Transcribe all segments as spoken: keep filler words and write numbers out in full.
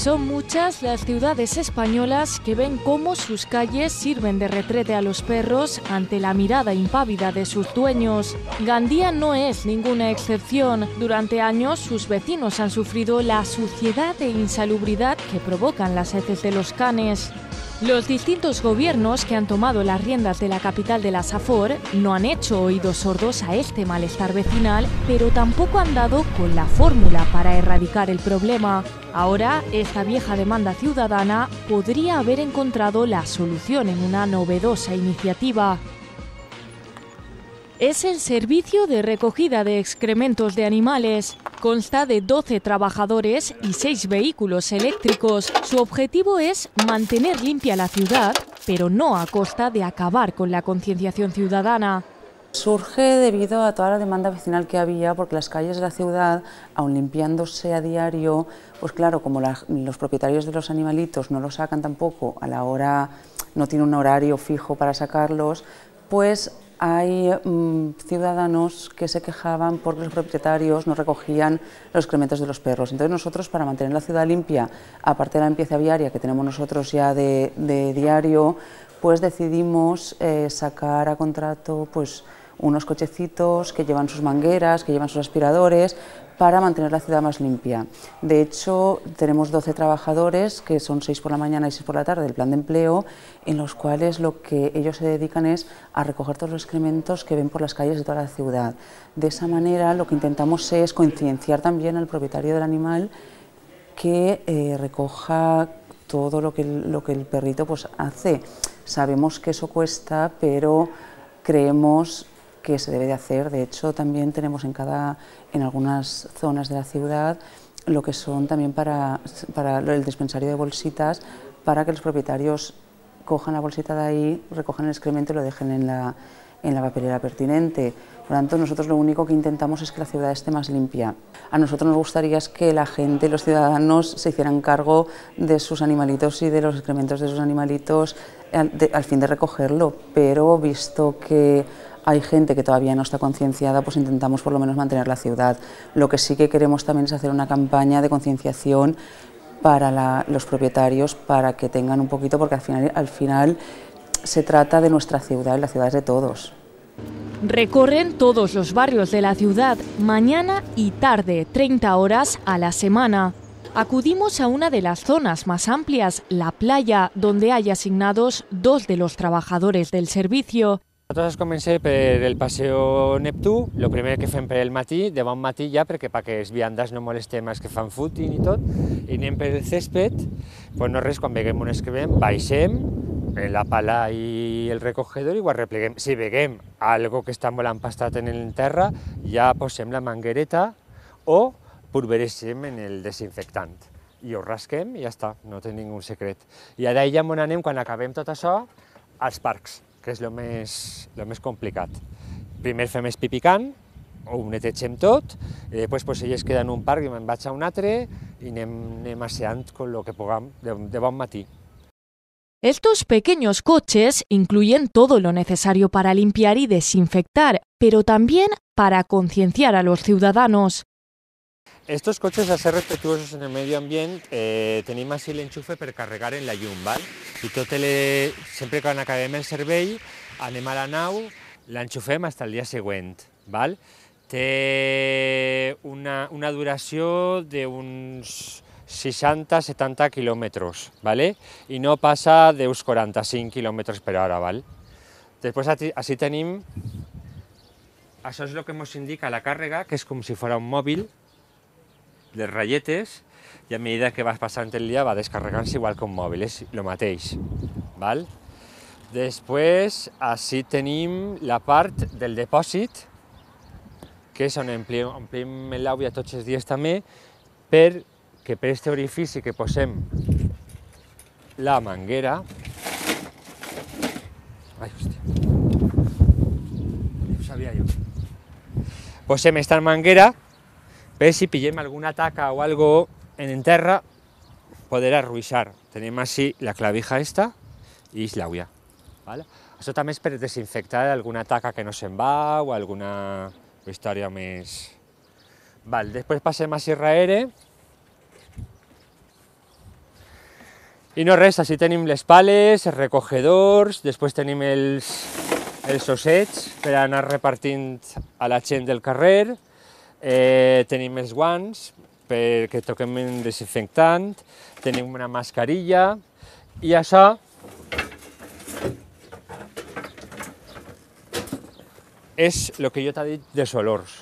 Son muchas las ciudades españolas que ven cómo sus calles sirven de retrete a los perros ante la mirada impávida de sus dueños. Gandía no es ninguna excepción. Durante años sus vecinos han sufrido la suciedad e insalubridad que provocan las heces de los canes. Los distintos gobiernos que han tomado las riendas de la capital de la Safor no han hecho oídos sordos a este malestar vecinal, pero tampoco han dado con la fórmula para erradicar el problema. Ahora, esta vieja demanda ciudadana podría haber encontrado la solución en una novedosa iniciativa. Es el servicio de recogida de excrementos de animales. Consta de doce trabajadores y seis vehículos eléctricos. Su objetivo es mantener limpia la ciudad, pero no a costa de acabar con la concienciación ciudadana. Surge debido a toda la demanda vecinal que había, porque las calles de la ciudad, aun limpiándose a diario, pues claro, como la, los propietarios de los animalitos no los sacan tampoco a la hora, no tienen un horario fijo para sacarlos, pues hay mmm, ciudadanos que se quejaban porque los propietarios no recogían los excrementos de los perros. Entonces nosotros, para mantener la ciudad limpia, aparte de la limpieza viaria que tenemos nosotros ya de, de diario, pues decidimos eh, sacar a contrato pues, unos cochecitos que llevan sus mangueras, que llevan sus aspiradores, para mantener la ciudad más limpia. De hecho, tenemos doce trabajadores, que son seis por la mañana y seis por la tarde del plan de empleo, en los cuales lo que ellos se dedican es a recoger todos los excrementos que ven por las calles de toda la ciudad. De esa manera, lo que intentamos es concienciar también al propietario del animal que eh, recoja todo lo que, lo que el perrito pues, hace. Sabemos que eso cuesta, pero creemos que se debe de hacer. De hecho, también tenemos en, cada, en algunas zonas de la ciudad lo que son también para, para el dispensario de bolsitas, para que los propietarios cojan la bolsita de ahí, recojan el excremento y lo dejen en la, en la papelera pertinente. Por lo tanto, nosotros lo único que intentamos es que la ciudad esté más limpia. A nosotros nos gustaría es que la gente, los ciudadanos, se hicieran cargo de sus animalitos y de los excrementos de sus animalitos al, de, al fin de recogerlo, pero visto que hay gente que todavía no está concienciada, pues intentamos por lo menos mantener la ciudad. Lo que sí que queremos también es hacer una campaña de concienciación para la, los propietarios, para que tengan un poquito, porque al final, al final se trata de nuestra ciudad y la ciudad es de todos. Recorren todos los barrios de la ciudad, mañana y tarde, treinta horas a la semana. Acudimos a una de las zonas más amplias, la playa, donde hay asignados dos de los trabajadores del servicio. Nosaltres comencem per el Paseo Neptú, el primer que fem per el matí, de bon matí ja, perquè perquè els viandes no molestem els que fan footing i tot, i anem per el césped, pues no res, quan veiem un excrement, baixem, la pala i el recogedor i ho arrepleguem. Si veiem algo que està molt empastat en el terra, ja posem la manguereta o pulverisem en el desinfectant. I ho rasquem i ja està, no té ningú secret. I ara ja on anem, quan acabem tot això, als parcs, que és el més, el més complicat. Primer fem el pipicant, ho netegem tot, i després pues, ells queden en un parc i me'n vaig a un altre i anem, anem asseant con lo que puguem de, de bon matí. Estos pequeños coches incluyen todo lo necesario para limpiar y desinfectar, pero también para concienciar a los ciudadanos. Estos coches, a ser respetuosos en el medio ambient, eh, tenim així l'enxufe per carregar en la llum, val? I tot el, sempre quan acabem el servei, anem a la nau, l'enxufem fins al dia següent, val? Té una, una duració d'uns seixanta a setanta quilòmetres, vale? I no passa d'uns quaranta-cinc quilòmetres per hora, val? Després així tenim, això és el que ens indica la càrrega, que és com si fos un mòbil, les ratlletes, i a mesura que vas passant el dia va descarregant-se igual que un mòbil, és el mateix. Val? Després, així tenim la part del depòsit, que és on omplim, omplim l'aigua tots els dies també, perquè per aquest orifici que posem la manguera... Ai, hòstia... Ho sabia jo. Posem esta manguera, per si pillem alguna taca o algo en terra, poder arruixar. Tenim així la clavija esta i l'aigua. Això també és per desinfectar alguna taca que no se'n va o alguna història més... Després passem a Sierra Aire. I no res, així tenim les pales, els recogedors, després tenim els, els ossets per anar repartint a la gent del carrer, eh, tenim els guants perquè toquem un desinfectant, tenim una mascarilla i això és el que jo t'he dit dels olors.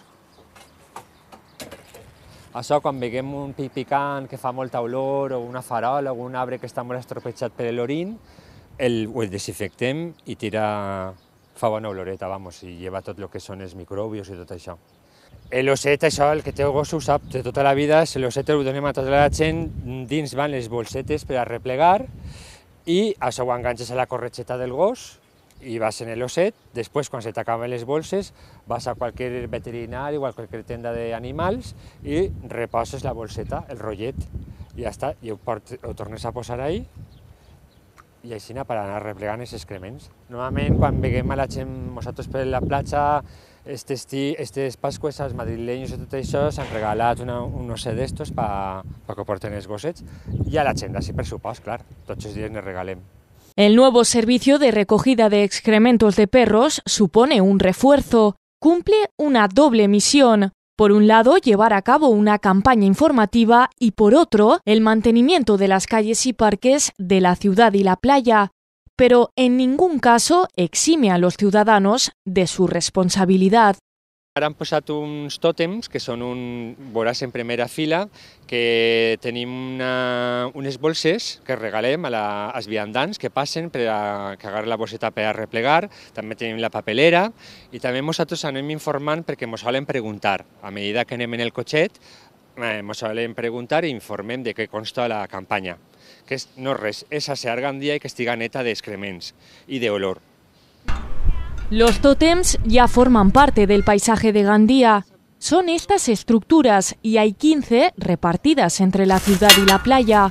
Això, quan veiem un pi picant que fa molta olor, o una farola, o un arbre que està molt estropejat per l'orin, el, ho desinfectem i tira, fa bona oloreta, vamos, i lleva tot el que són els microbios i tot això. L'osset, això, el que té el gos ho sap de tota la vida, l'osset ho donem a tota la gent, dins van les bolsetes per a replegar, i això ho enganxes a la corretxeta del gos, i vas en l'osset, després quan se t'acaben les bolses vas a qualsevol veterinari o a qualsevol tenda d'animals i reposes la bolseta, el rotllet, i ja està, i ho, port, ho tornes a posar ahí i així per anar replegant els excrements. Normalment quan veiem a la gent, nosaltres per la platja, aquestes pasqües als madrilenyos i tot això s'han regalat una, un osset d'estos per pa que porten els gossets i a la gent d'ací per supost, clar, tots els dies ne regalem. El nuevo servicio de recogida de excrementos de perros supone un refuerzo. Cumple una doble misión. Por un lado, llevar a cabo una campaña informativa y por otro, el mantenimiento de las calles y parques de la ciudad y la playa. Pero en ningún caso exime a los ciudadanos de su responsabilidad. Ara han posat uns tòtems, que són un, veuràs en primera fila, que tenim una, unes bolses que regalem a la, als viandants que passen per a cagar la bosseta per a replegar, també tenim la papelera i també nosaltres anem informant perquè ens solen preguntar. A mesura que anem en el cotxet, ens solen preguntar i informem de què consta la campanya, que és, no res, és assear Gandia i que estiga neta d'excrements i d'olor. Los tótems ya forman parte del paisaje de Gandía. Son estas estructuras y hay quince repartidas entre la ciudad y la playa.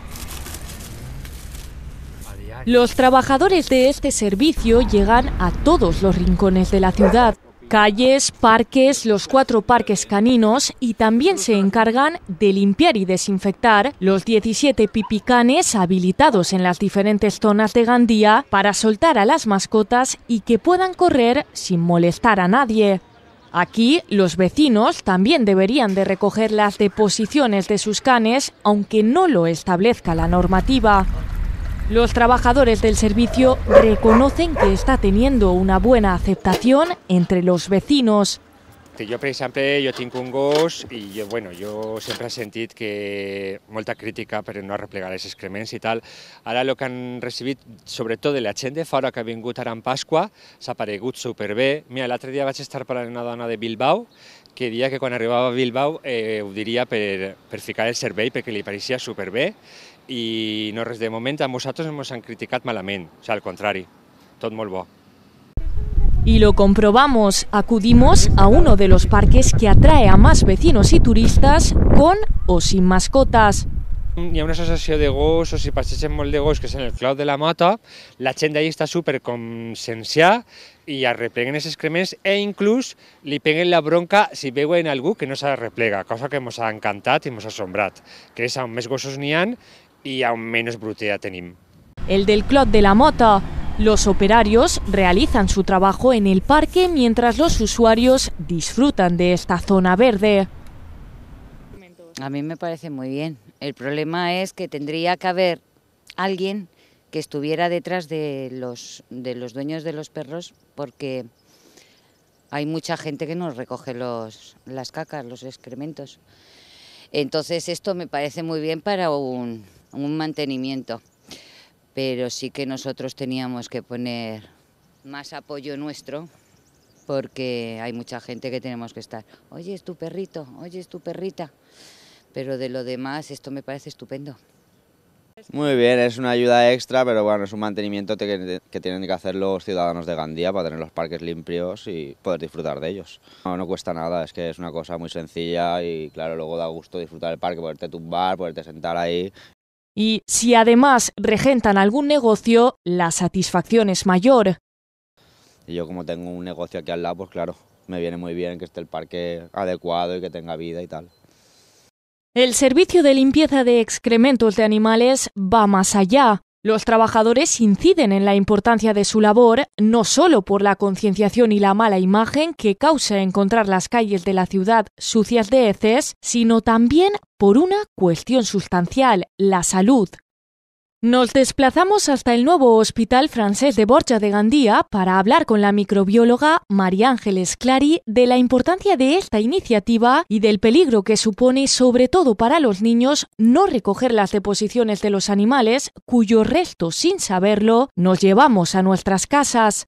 Los trabajadores de este servicio llegan a todos los rincones de la ciudad. Calles, parques, los cuatro parques caninos y también se encargan de limpiar y desinfectar los diecisiete pipicanes habilitados en las diferentes zonas de Gandía para soltar a las mascotas y que puedan correr sin molestar a nadie. Aquí, los vecinos también deberían de recoger las deposiciones de sus canes, aunque no lo establezca la normativa. Los trabajadores del servicio reconocen que está teniendo una buena aceptación entre los vecinos. Jo, per exemple, jo tinc un gos i jo, bueno, jo sempre he sentit que molta crítica per no replegar els excrements i tal. Ara el que han recibit, sobretot de la gent de fora que ha vingut ara en Pasqua, s'ha paregut superbé. Mira, l'altre dia vaig estar parlant amb una dona de Bilbao que dia que quan arribava a Bilbao eh, ho diria per, per ficar el servei perquè li pareixia superbé i no res de moment, a nosaltres ens han criticat malament, o sigui, al contrari, tot molt bo. Y lo comprobamos, acudimos a uno de los parques que atrae a más vecinos y turistas con o sin mascotas. Hi ha una associació de gossos i passegen molt de gos que és en el Clot de la Mota, la gent d'allà està super conscienciada i arrepleguen els excrements e inclús li peguen la bronca si veuen algú que no s'arreplega, cosa que ens ha encantat i ens ha assombrat, que és on més gossos n'hi ha i on menys brutea tenim. El del Clot de la Mota. Los operarios realizan su trabajo en el parque mientras los usuarios disfrutan de esta zona verde. A mí me parece muy bien. El problema es que tendría que haber alguien que estuviera detrás de los, de los dueños de los perros, porque hay mucha gente que no recoge los, las cacas, los excrementos. Entonces esto me parece muy bien para un, un mantenimiento. Pero sí que nosotros teníamos que poner más apoyo nuestro, porque hay mucha gente que tenemos que estar, oye, es tu perrito, oye, es tu perrita, pero de lo demás esto me parece estupendo. Muy bien, es una ayuda extra, pero bueno, es un mantenimiento que, que tienen que hacer los ciudadanos de Gandía para tener los parques limpios y poder disfrutar de ellos. No, no cuesta nada, es que es una cosa muy sencilla y claro, luego da gusto disfrutar del parque, poderte tumbar, poderte sentar ahí. Y si además regentan algún negocio, la satisfacción es mayor. Y yo como tengo un negocio aquí al lado, pues claro, me viene muy bien que esté el parque adecuado y que tenga vida y tal. El servicio de limpieza de excrementos de animales va más allá. Los trabajadores inciden en la importancia de su labor, no solo por la concienciación y la mala imagen que causa encontrar las calles de la ciudad sucias de heces, sino también por una cuestión sustancial, la salud. Nos desplazamos hasta el nuevo Hospital Francés de Borja de Gandía para hablar con la microbióloga María Ángeles Clary de la importancia de esta iniciativa y del peligro que supone, sobre todo para los niños, no recoger las deposiciones de los animales cuyos restos, sin saberlo, nos llevamos a nuestras casas.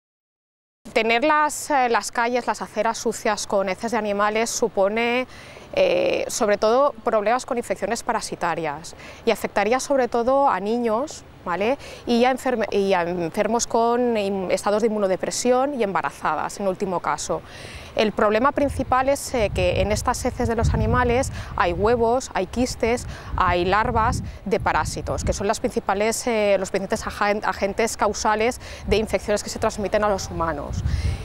Tener las, eh, las calles, las aceras sucias con heces de animales supone eh, sobre todo problemas con infecciones parasitarias y afectaría sobre todo a niños, ¿vale? y, a y a enfermos con estados de inmunodepresión y embarazadas en último caso. El problema principal es eh, que en estas heces de los animales hay huevos, hay quistes, hay larvas de parásitos, que son las principales, eh, los principales agentes causales de infecciones que se transmiten a los humanos.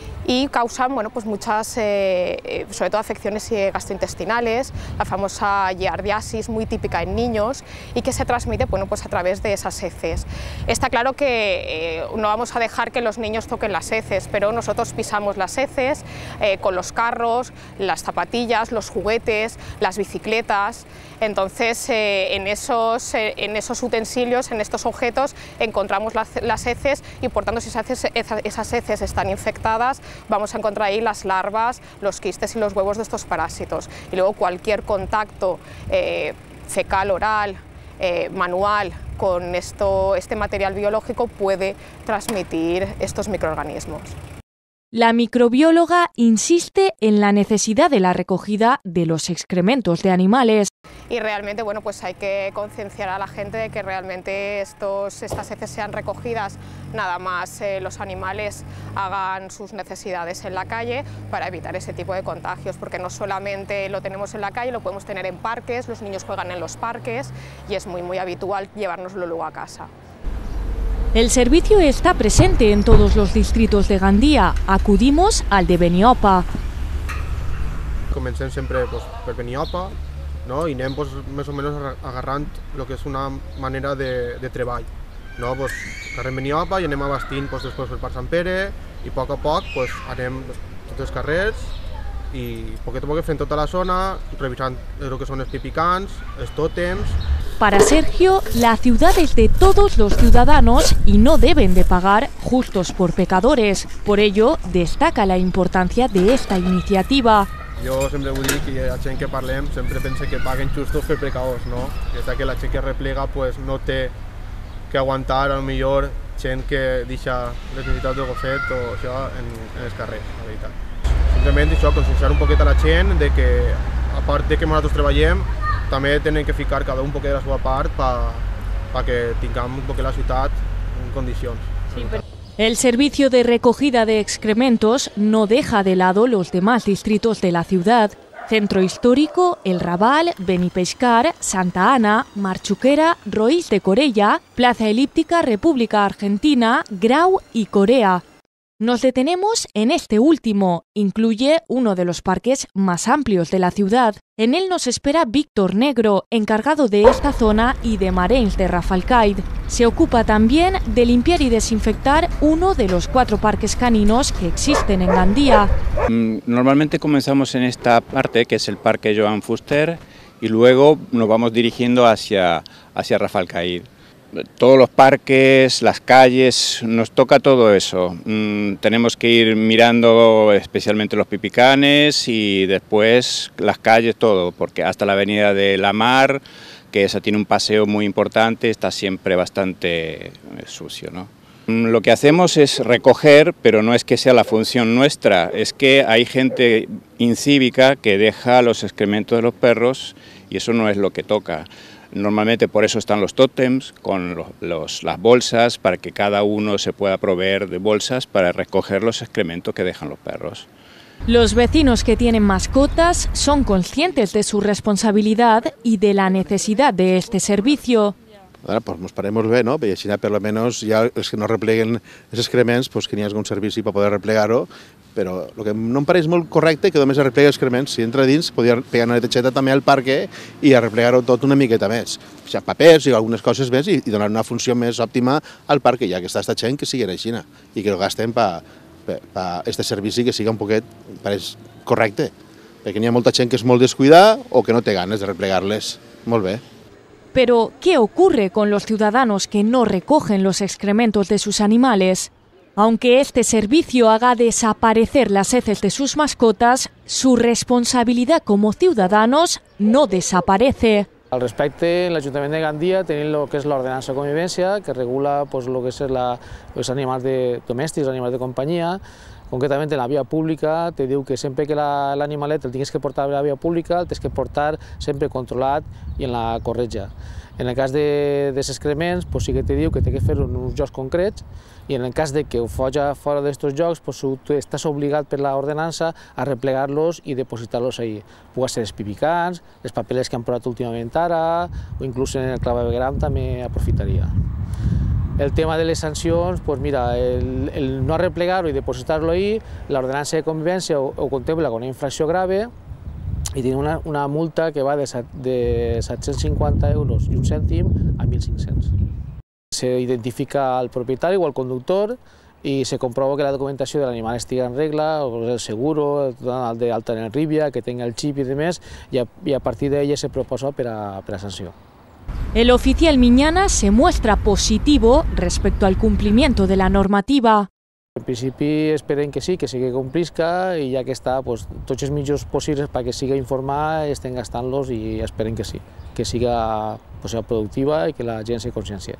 Y causan bueno, pues muchas, eh, sobre todo afecciones gastrointestinales, la famosa giardiasis muy típica en niños y que se transmite bueno, pues a través de esas heces. Está claro que eh, no vamos a dejar que los niños toquen las heces, pero nosotros pisamos las heces eh, con los carros, las zapatillas, los juguetes, las bicicletas. Entonces eh, en, esos, eh, en esos utensilios, en estos objetos encontramos las, las heces y por tanto si esas heces, esas heces están infectadas vamos a encontrar ahí las larvas, los quistes y los huevos de estos parásitos. Y luego cualquier contacto eh, fecal, oral, eh, manual con esto, este material biológico puede transmitir estos microorganismos. La microbióloga insiste en la necesidad de la recogida de los excrementos de animales. Y realmente bueno, pues hay que concienciar a la gente de que realmente estos, estas heces sean recogidas, nada más eh, los animales hagan sus necesidades en la calle para evitar ese tipo de contagios, porque no solamente lo tenemos en la calle, lo podemos tener en parques, los niños juegan en los parques y es muy muy habitual llevárnoslo luego a casa. El servicio está presente en todos los distritos de Gandía. Acudimos al de Beniopa. Comencem sempre pues, per Beniopa, no? I anem pues, més o menys agarrant el que és una manera de, de treball. No? Pues, carrer Beniopa i anem abastint pues, després per Parc Sant Pere i a poc a poc pues, anem tots els carrers i a poquet a poquet fent tota la zona, revisant el que són els pipicans, els tòtems. Para Sergio, la ciudad es de todos los ciudadanos y no deben de pagar justos por pecadores. Por ello, destaca la importancia de esta iniciativa. Jo sempre vull dir que la gent que parlem sempre pensa que paguen justos per pecadors, no? Ja que la gent que replega pues, no té que aguantar, a lo millor, gent que deixa les necessitats del gosset o això en, en els carrers, la veritat. Simplement això, conscienciar un poquet a la gent de que, a part de que nosaltres treballem, també tenen que ficar cada un poquet de la seva part para pa que tinguem un poquet la ciutat en condicions. Sí, pero... El servicio de recogida de excrementos no deja de lado los demás distritos de la ciudad. Centro Histórico, El Raval, Benipeixcar, Santa Ana, Marchuquera, Roís de Corella, Plaza Elíptica, República Argentina, Grau y Corea. Nos detenemos en este último. Incluye uno de los parques más amplios de la ciudad. En él nos espera Víctor Negro, encargado de esta zona y de Marenys de Rafalcaid. Se ocupa también de limpiar y desinfectar uno de los cuatro parques caninos que existen en Gandía. Normalmente comenzamos en esta parte, que es el Parque Joan Fuster, y luego nos vamos dirigiendo hacia, hacia Rafalcaid. Todos los parques, las calles, nos toca todo eso. Mm, tenemos que ir mirando especialmente los pipicanes y después las calles, todo, porque hasta la avenida de la Mar, que esa tiene un paseo muy importante, está siempre bastante sucio, ¿no? Lo que hacemos es recoger, pero no es que sea la función nuestra, es que hay gente incívica que deja los excrementos de los perros y eso no es lo que toca. Normalmente por eso están los tótems con los, los, las bolsas, para que cada uno se pueda proveer de bolsas para recoger los excrementos que dejan los perros. Los vecinos que tienen mascotas son conscientes de su responsabilidad y de la necesidad de este servicio. Ara, pues, ens parem molt bé, no? I així, per almenys, ja els que no repleguen els excrements, pues, que n'hi hagi un servici per poder replegar-ho, però el que no em pareix molt correcte que només replega els excrements. Si entra dins, podria pegar una netejeta també al parc i replegar-ho tot una miqueta més. O sigui, papers i algunes coses més i, i donar una funció més òptima al parc, ja que està esta gent que sigui així i que ho gasten per aquest servici que sigui un poquet, pareix correcte, perquè n'hi ha molta gent que és molt descuidada o que no té ganes de replegar-les. Molt bé. Pero, ¿qué ocurre con los ciudadanos que no recogen los excrementos de sus animales? Aunque este servicio haga desaparecer las heces de sus mascotas, su responsabilidad como ciudadanos no desaparece. Al respecte, en l'Ajuntament de Gandia tenim el que és l'ordenança de convivència, que regula pues, el que és la, els animals de, domèstics, els animals de companyia. Concretament, en la via pública te diu que sempre que l'animalet el tinguis que portar a la via pública, el tens que portar sempre controlat i en la corretja. En el cas de, dels excrements, pues, sí que te diu que té que fer-ho en uns llocs concrets, i en el cas de que ho foja fora d'aquests llocs, pues, tu estàs obligat per l'ordenança a replegar-los i depositar-los ahí. Pugui ser els pipicants, les papeles que han posat últimament ara, o inclús en el clavegram també aprofitaria. El tema de les sancions, pues mira, el, el no replegar-ho i depositar-lo ahí, l'ordenança de convivència ho, ho contempla com una infracció grave i tenim una, una multa que va de, de set-cents cinquanta euros i un cèntim a mil cinc-cents. Se identifica el propietari o el conductor i se comprova que la documentació de l'animal estigui en regla, el seguro, el d'alta en el Ribia, que tenga el xip i demés, i a, i a partir d'ella se proposa per a, per a sanció. El oficial Miñana se muestra positivo respecto al cumplimiento de la normativa. En principi esperem que sí, que sí que complisca i ja que està, pues, tots els mitjans possibles perquè siga informada, estem gastant-los i esperem que sí, que siga, pues, sea productiva i que la gent se consciencia.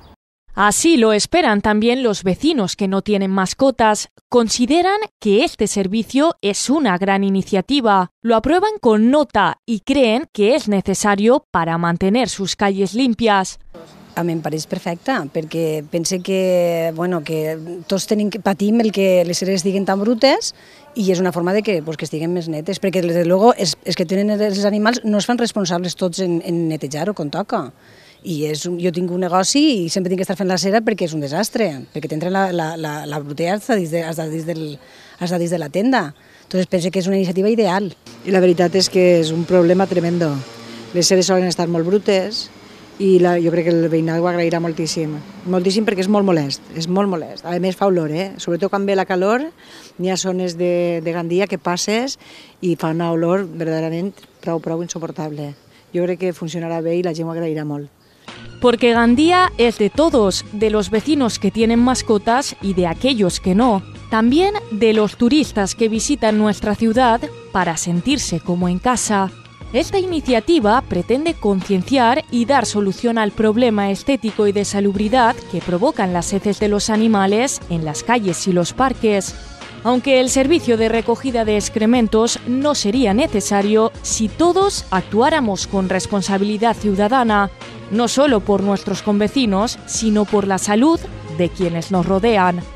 Así lo esperan también los vecinos que no tienen mascotas. Consideran que este servicio es una gran iniciativa. Lo aprueban con nota y creen que es necesario para mantener sus calles limpias. A mi em pareix perfecte, perquè pense que, bueno, que tots tenim, patim el que les seres estiguin tan brutes i és una forma de que, pues, que estiguen més netes, perquè des de luego els que tenen els animals no es fan responsables tots en, en netejar-ho com toca. I és, jo tinc un negoci i sempre tinc que estar fent la cera perquè és un desastre, perquè t'entra la, la, la, la brutea hasta dins, de, hasta, dins del, hasta dins de la tenda. Entonces penso que és una iniciativa ideal. I la veritat és que és un problema tremendo. Les seres solen estar molt brutes i la, jo crec que el veïnat ho agrairà moltíssim. Moltíssim perquè és molt molest, és molt molest. A més fa olor, eh? Sobretot quan ve la calor, n'hi ha zones de, de Gandia que passes i fa una olor verdaderament prou, prou insoportable. Jo crec que funcionarà bé i la gent ho agrairà molt. Porque Gandía es de todos, de los vecinos que tienen mascotas y de aquellos que no. También de los turistas que visitan nuestra ciudad para sentirse como en casa. Esta iniciativa pretende concienciar y dar solución al problema estético y de salubridad que provocan las heces de los animales en las calles y los parques. Aunque el servicio de recogida de excrementos no sería necesario si todos actuáramos con responsabilidad ciudadana, no solo por nuestros convecinos, sino por la salud de quienes nos rodean.